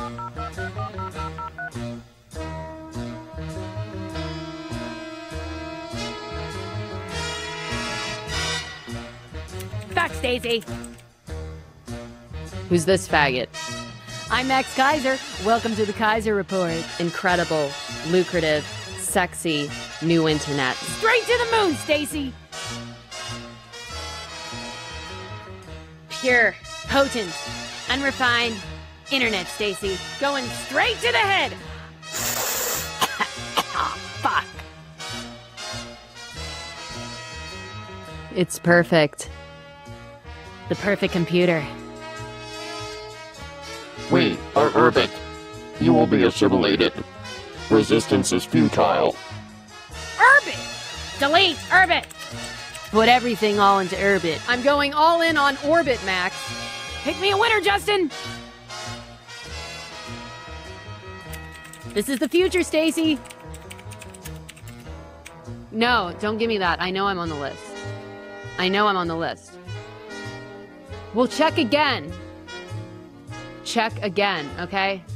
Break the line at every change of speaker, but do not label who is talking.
Back, Stacy.
Who's this faggot?
I'm Max Keiser. Welcome to the Keiser Report.
Incredible, lucrative, sexy, new internet.
Straight to the moon, Stacy. Pure, potent, unrefined internet, Stacy. Going straight to the head. Oh, fuck.
It's perfect.
The perfect computer.
We are Urbit. You will be assimilated. Resistance is futile.
Urbit! Delete Urbit! Put everything all into Urbit.
I'm going all in on Orbit, Max.
Pick me a winner, Justin! This is the future, Stacy.
No, don't give me that. I know I'm on the list. I know I'm on the list. We'll check again. Check again, okay?